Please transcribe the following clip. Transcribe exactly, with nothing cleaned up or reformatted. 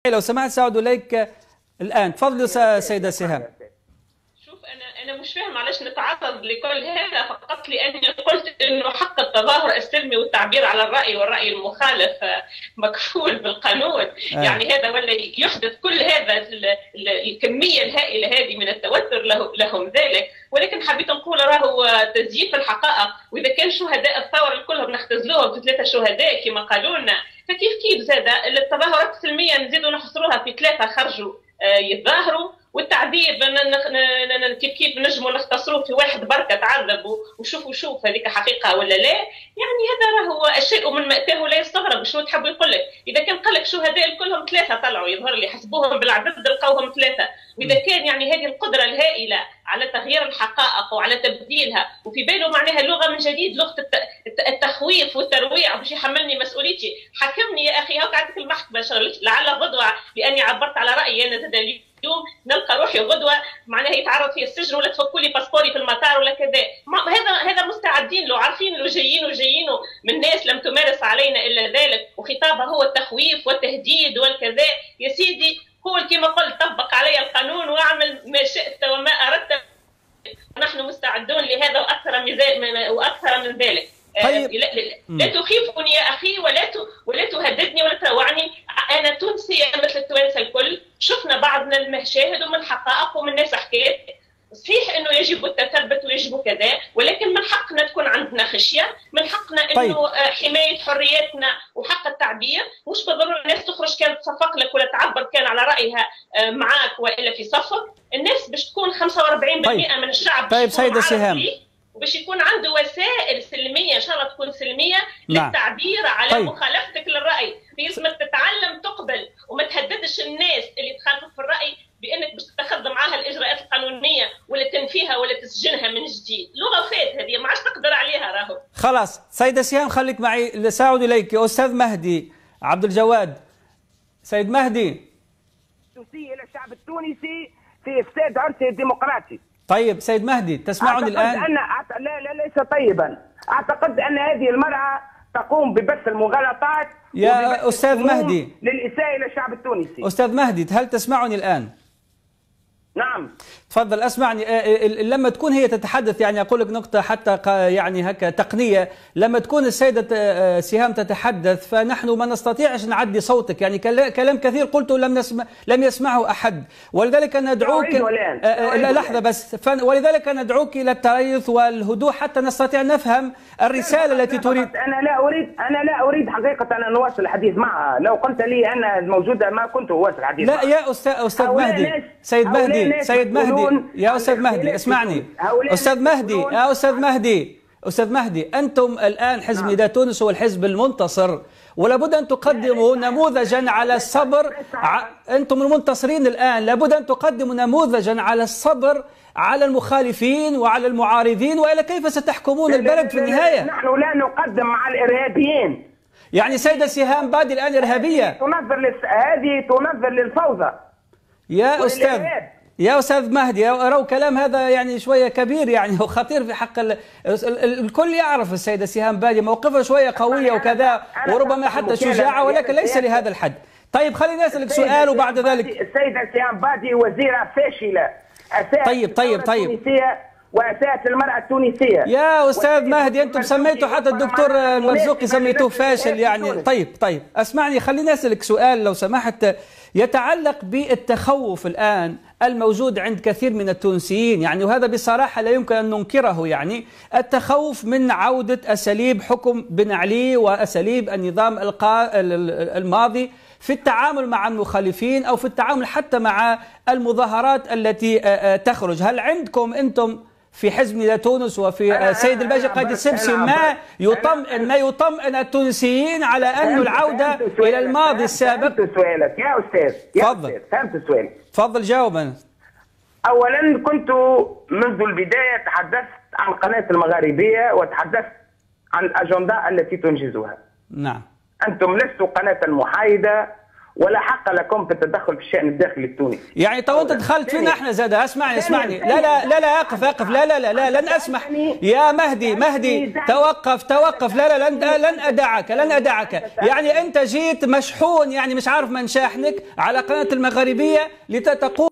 لو سمحت سأعود إليك الآن. تفضلي سيدة سهام. شوف أنا أنا مش فاهم علاش نتعرض لكل هذا، فقط لأني قلت إنه حق التظاهر السلمي والتعبير على الرأي والرأي المخالف مكفول بالقانون. آه. يعني هذا ولا يحدث كل هذا الكمية الهائلة هذه من التوتر له لهم ذلك، ولكن حبيت نقول راهو تزييف الحقائق، وإذا كان شهداء الثورة كلهم نختزلوهم في ثلاثة شهداء كما قالوا لنا، فكيف كيف زاد التظاهرات السلمية نزيدوا نحصروها في ثلاثة خرجوا يتظاهروا، والتعذيب كيف كيف نجموا نختصروه في واحد بركة تعذب وشوفوا شوف هذيك حقيقة ولا لا. يعني هذا راهو الشيء من مأتاه لا يستغرب. شنو تحب يقول لك؟ إذا كان قال لك شهداء كلهم ثلاثة طلعوا يظهر لي حسبوهم بالعدد لقوهم ثلاثة، وإذا كان يعني هذه القدرة الهائلة على تغيير الحقائق وعلى تبديلها وفي باله معناها لغة من جديد، لغة التخويف والترويع باش يحملني مسؤوليتي. حكمني يا أخي، هاك عندك المحكمة شغلت لعل غدوة لأني عبرت على رأيي أنا زاد اليوم نلقى روحي غدوة معناها يتعرض في السجن ولا تفكوا لي باسبوري في المطار ولا كذا. هذا هذا مستعدين له، عارفين له جايين وجايين من ناس لم تمارس علينا إلا ذلك، وخطابها هو التخويف والتهديد والكذا. يا سيدي قول كما قلت، طبق علي القانون واعمل ما شئت وما أردت، نحن مستعدون لهذا وأكثر من وأكثر من ذلك. طيب. لا, لا تخيفني يا أخي ولا ولا تهددني ولا تروعني. أنا تونسية مثل التوانسة الكل، شفنا بعضنا المشاهد ومن حقائق ومن ناس حكايات. صحيح انه يجب التثبت ويجب كذا، ولكن من حقنا تكون عندنا خشيه، من حقنا انه طيب. حمايه حرياتنا وحق التعبير. مش بالضروره الناس تخرج كانت تصفق لك ولا تعبر كان على رايها معاك والا في صفك. الناس باش تكون خمسة وأربعين بالمئة طيب. من الشعب. طيب سيده سهام، وباش يكون عنده وسائل سلميه ان شاء الله تكون سلميه. نعم. للتعبير على طيب. مخالفتك للراي. لازمك تتعلم تقبل وما تهددش الناس اللي تخالفك في الراي بانك باش تتخذ معاها الاجراءات القانونيه ولا تنفيها ولا تسجنها من جديد. لغه فات هذه ما عادش تقدر عليها راهو. خلاص سيده سهام خليك معي، ساعد اليك استاذ مهدي عبد الجواد. سيد مهدي، التونسيه الى الشعب التونسي في افساد عرسي الديمقراطي. طيب سيد مهدي تسمعني الان؟ أن أعت... لا لا ليس طيبا. اعتقد ان هذه المراه تقوم ببث المغالطات يا استاذ مهدي للاساءه الى الشعب التونسي. استاذ مهدي هل تسمعني الان؟ نعم تفضل اسمعني. لما تكون هي تتحدث، يعني اقول لك نقطه حتى يعني هكا تقنيه، لما تكون السيده سهام تتحدث فنحن ما نستطيعش نعدي صوتك، يعني كلام كثير قلته لم نسمع لم يسمعه احد، ولذلك ندعوك لا لحظه بس، ولذلك ندعوك الى التريث والهدوء حتى نستطيع نفهم الرساله التي تريد. انا لا اريد انا لا اريد حقيقه ان نواصل الحديث معها. لو قلت لي انها موجوده ما كنت اواصل الحديث لا معها. يا استاذ استاذ مهدي سيد مهدي سيد مهدي يا أستاذ مهدي اسمعني. أستاذ مهدي يا أستاذ مهدي أستاذ مهدي أنتم الآن حزب نداء تونس هو الحزب المنتصر، ولابد أن تقدموا نموذجا على الصبر. أنتم المنتصرين الآن، لابد أن تقدموا نموذجا على الصبر على المخالفين وعلى المعارضين، وإلا كيف ستحكمون البلد في النهاية؟ نحن لا نقدم مع الإرهابيين. يعني سيدة سهام بادي الآن إرهابية. هذه تنظر للفوضى يا أستاذ يا أستاذ مهدي، أرى كلام هذا يعني شوية كبير يعني وخطير في حق ال... الكل يعرف السيدة سهام بادي موقفها شوية قوية وكذا وربما حتى شجاعة، ولكن ليس لهذا الحد. طيب خليني أسألك سؤال وبعد ذلك. السيدة سهام بادي وزيرة فاشلة. طيب طيب طيب وأساءت المرأة التونسية. يا أستاذ مهدي أنتم سميتوا حتى الدكتور المرزوقي سميتوه فاشل يعني. طيب طيب اسمعني، خليني أسألك سؤال لو سمحت، يتعلق بالتخوف الآن الموجود عند كثير من التونسيين، يعني وهذا بصراحة لا يمكن أن ننكره، يعني التخوف من عودة أساليب حكم بن علي وأساليب النظام الماضي في التعامل مع المخالفين أو في التعامل حتى مع المظاهرات التي تخرج. هل عندكم أنتم في حزب نداء تونس وفي سيد الباجي قايد السبسي ما يطمئن ما يطمئن التونسيين على أن العودة إلى الماضي السابق؟ فهمت سؤالك يا أستاذ. تفضل. فهمت سؤالك. تفضل جاوبا. أولا كنت منذ البداية تحدثت عن قناة المغاربية وتحدثت عن الأجندة التي تنجزها. نعم. أنتم لستوا قناة محايدة ولا حق لكم في التدخل في الشأن الداخلي التونسي. يعني تو انت دخلت فينا احنا زاد. اسمعني اسمعني لا لا لا لا اقف اقف لا لا لا لا لن اسمح يا مهدي مهدي توقف توقف لا لا لن لن ادعك لن ادعك. يعني انت جيت مشحون يعني مش عارف من شاحنك على قناة المغاربية لتتقول